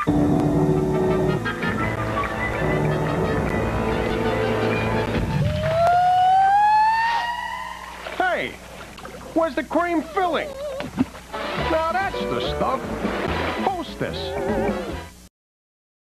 Hey, where's the cream filling? Now that's the stuff. Hostess.